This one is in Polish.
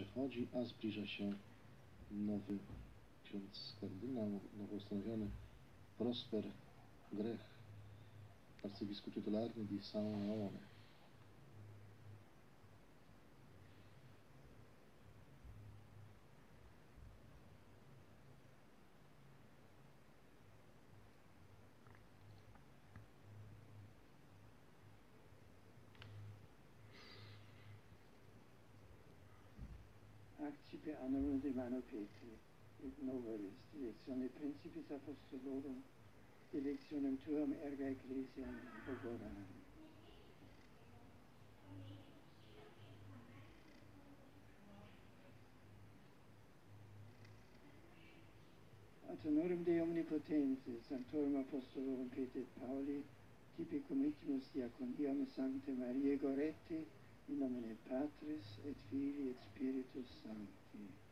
przechodzi, a zbliża się nowy ksiądz kardynał, nowo ustanowiony Prosper Grech, arcybiskup tytularny di San Leone. Accipe annulum de mano Petri, et novelis, directione Principis Apostolorum, directionem tuam erga Ecclesiam Bogoram. Ad honorem Dei Omnipotentis, Sanctorum Apostolorum Petri et Pauli, tipi committimus diaconiam Sancte Mariae Goretti, in nomine Patris et Filii et Spiritus Sancti.